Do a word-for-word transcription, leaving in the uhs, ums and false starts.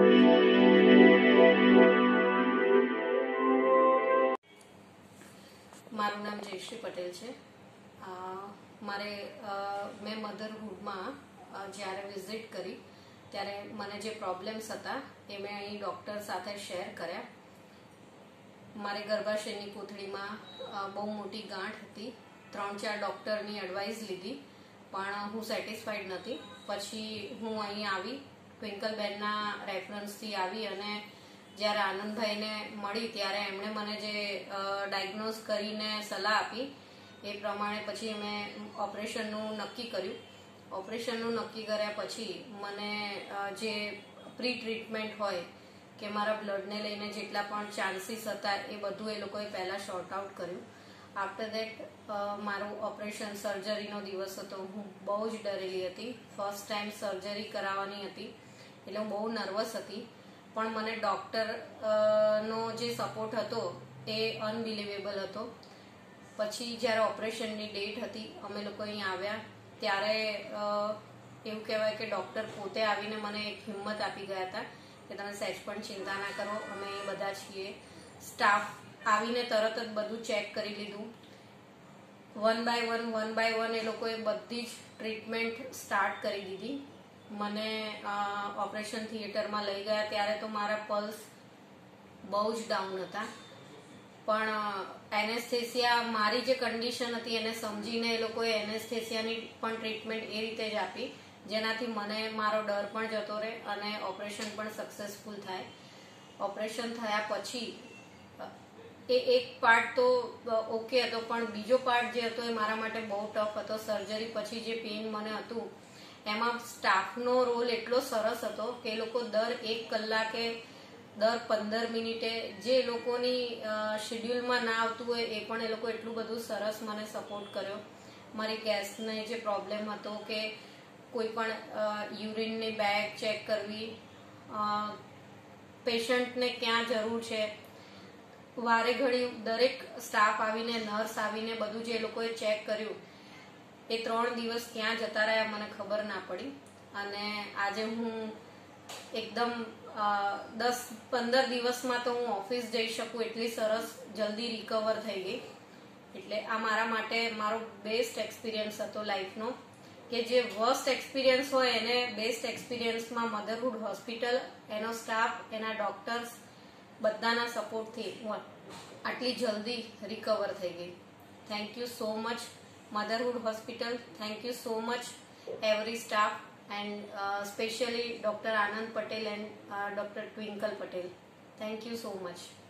મારું નામ જયશ્રી પટેલ છે. મારે મેં મધરહુડમાં જ્યારે વિઝિટ કરી ત્યારે મને જે પ્રોબ્લેમ્સ હતા એ મેં અહીં ડૉક્ટર સાથે શેર કર્યા. મારે ગર્ભાશયની કોથળીમાં બહુ મોટી ગાંઠ હતી. ત્રણ ચાર ડૉક્ટરની એડવાઇસ લીધી પણ હું સેટિસ્ફાઈડ નથી. પછી હું અહીં આવી, ટ્વિંકલબેનના રેફરન્સથી આવી અને જ્યારે આનંદભાઈને મળી ત્યારે એમણે મને જે ડાયગ્નોઝ કરીને સલાહ આપી એ પ્રમાણે પછી મેં ઓપરેશનનું નક્કી કર્યું. ઓપરેશનનું નક્કી કર્યા પછી મને જે પ્રી ટ્રીટમેન્ટ હોય કે મારા બ્લડને લઈને જેટલા પણ ચાન્સીસ હતા એ બધું એ લોકોએ પહેલાં શોર્ટ આઉટ કર્યું. આફ્ટર દેટ મારું ઓપરેશન સર્જરીનો દિવસ હતો. હું બહુ જ ડરેલી હતી. ફર્સ્ટ ટાઈમ સર્જરી કરાવવાની હતી એટલે હું બહુ નર્વસ હતી. પણ મને ડૉક્ટર નો જે સપોર્ટ હતો એ અનબિલિવેબલ હતો. પછી જ્યારે ઓપરેશનની ડેટ હતી અમે લોકો અહીં આવ્યા ત્યારે એવું કહેવાય કે ડૉક્ટર પોતે આવીને મને એક હિંમત આપી ગયા હતા કે તમે સહેજ પણ ચિંતા ના કરો, અમે બધા છીએ. સ્ટાફ આવીને તરત જ બધું ચેક કરી લીધું. One by one one by one એ લોકોએ બધી જ ટ્રીટમેન્ટ સ્ટાર્ટ કરી દીધી. મને ઓપરેશન થિયેટરમાં લઈ ગયા ત્યારે તો મારા પલ્સ બહુ જ ડાઉન હતા. પણ એનેસ્થેસિયા મારી જે કન્ડિશન હતી એને સમજીને એ લોકોએ એનેસ્થેસિયાની પણ ટ્રીટમેન્ટ એ રીતે જ આપી જેનાથી મને મારો ડર પણ જતો રહે અને ઓપરેશન પણ સક્સેસફુલ થાય. ઓપરેશન થયા પછી એ એક પાર્ટ તો ઓકે હતો પણ બીજો પાર્ટ જે હતો એ મારા માટે બહુ ટફ હતો. સર્જરી પછી જે પેઇન મને હતું એમાં સ્ટાફનો રોલ એટલો સરસ હતો કે એ લોકો દર એક કલાકે દર પંદર મિનિટે જે લોકોની શેડ્યુલમાં ના આવતું હોય એ પણ એ લોકો એટલું બધું સરસ મને સપોર્ટ કર્યો. મારી ગેસને જે પ્રોબ્લેમ હતો કે કોઈ પણ યુરિનની બેગ ચેક કરવી, પેશન્ટને ક્યાં જરૂર છે, વારે ઘડી દરેક સ્ટાફ આવીને નર્સ આવીને બધું જે લોકોએ ચેક કર્યું એ ત્રણ દિવસ ક્યાં જતા રહ્યા મને ખબર ના પડી. અને આજે હું એકદમ દસ પંદર દિવસમાં તો હું ઓફિસ જઈ શકું એટલી સરસ જલ્દી રિકવર થઈ ગઈ. એટલે આ મારા માટે મારો બેસ્ટ એક્સપિરિયન્સ હતો લાઈફનો. કે જે વર્સ્ટ એક્સપિરિયન્સ હોય એને બેસ્ટ એક્સપિરિયન્સમાં મધરહુડ હોસ્પિટલ, એનો સ્ટાફ, એના ડોક્ટર્સ બધાના સપોર્ટથી હું આટલી જલ્દી રિકવર થઈ ગઈ. Thank you so much Motherhood Hospital. Thank you so much every staff and uh, especially Doctor Anand Patel and uh, Doctor Twinkle Patel. Thank you so much.